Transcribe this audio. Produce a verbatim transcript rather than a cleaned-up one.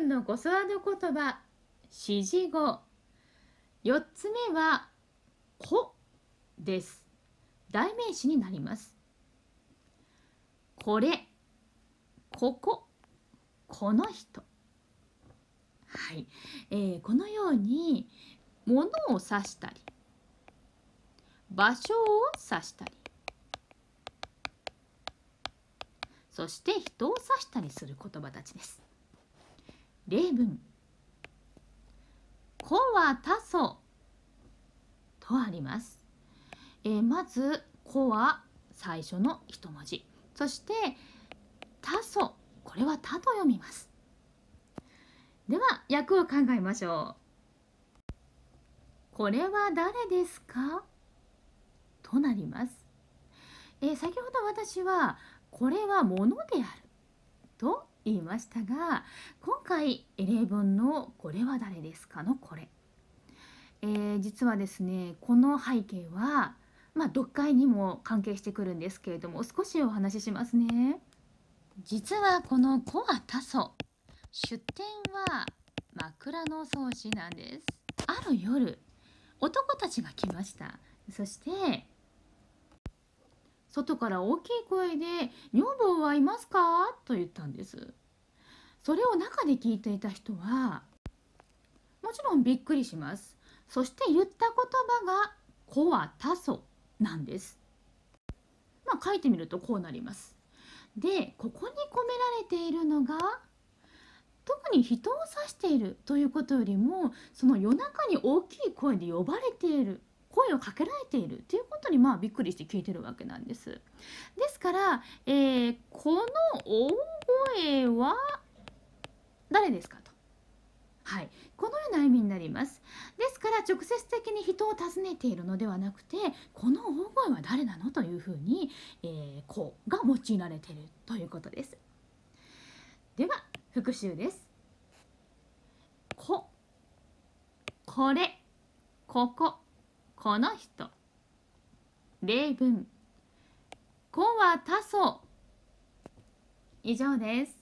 分の子育て言葉、指示語。よっつめは、こです。代名詞になります。これ、ここ、この人。はい、えー、このように、物を指したり、場所を指したり、そして人を指したりする言葉たちです。例文。子は多祖とあります。えー、まず、子は最初の一文字。そして、多祖。これは多と読みます。では、訳を考えましょう。これは誰ですかとなります。えー、先ほど私は、これは物であると言いましたが、今回例文のこれは誰ですかのこれ、えー、実はですね、この背景はまあ読解にも関係してくるんですけれども、少しお話ししますね。実はこの子は多祖、出典は枕草子なんです。ある夜、男たちが来ました。そして外から大きい声で「女房はいますか?」と言ったんです。それを中で聞いていた人はもちろんびっくりします。そして言った言葉が「子は多祖」なんです。まあ書いてみるとこうなります。で、ここに込められているのが、特に人を指しているということよりも、その夜中に大きい声で呼ばれている、声をかけられているということにまあびっくりして聞いてるわけなんです。ですから、えー、この大声は誰ですかと、はい、このような意味になります。ですから直接的に人を尋ねているのではなくて、この大声は誰なのというふうに、えー、こうが用いられているということです。では復習です。こ、これ、ここ、この人。例文。子は多祖。以上です。